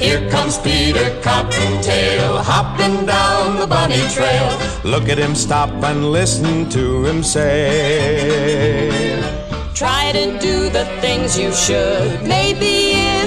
Here comes Peter Cottontail, hopping down the bunny trail. Look at him stop and listen to him say, try to do the things you should. Maybe if